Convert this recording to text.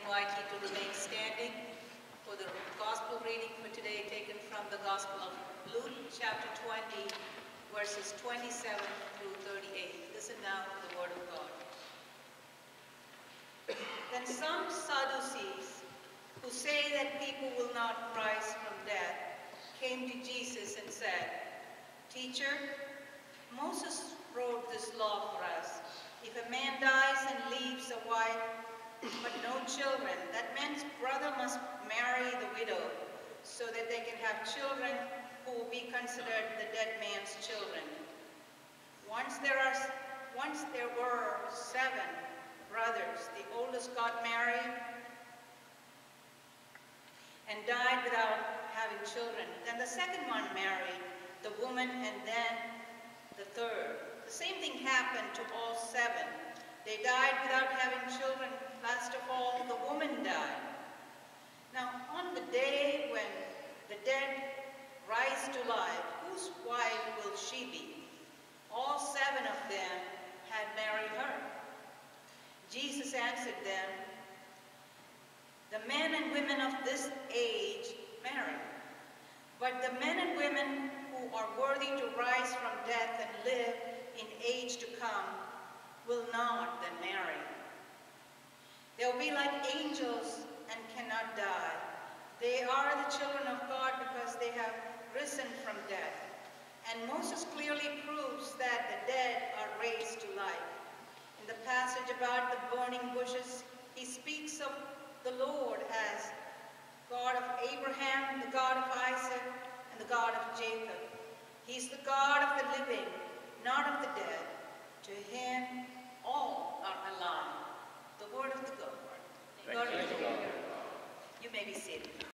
invite you to remain standing for the gospel reading for today, taken from the Gospel of Luke, chapter 20, verses 27 through 38. Listen now to the word of God. Then some Sadducees, who say that people will not rise from death, came to Jesus and said, "Teacher, Moses wrote this law for us. If a man dies and leaves a wife but no children, that man's brother must marry the widow so that they can have children who will be considered the dead man's children. Once there were 7 brothers. The oldest got married and died without having children. Then the second one married the woman, and then the third. The same thing happened to all 7. They died without having children. Last of all, the woman died. Now, on the day when the dead rise to life, whose wife will she be? All 7 of them had married her." Jesus answered them, "The men and women of this age marry, but the men and women who are worthy to rise from death and live in age to come will not then marry. They will be like angels and cannot die. They are the children of God because they have risen from death. And Moses clearly proves that the dead are raised to life. In the passage about the burning bushes, he speaks of the Lord as God of Abraham, the God of Isaac, and the God of Jacob. He's the God of the living, not of the dead. To him, all are alive." The word of the Lord. Thank you. You may be seated.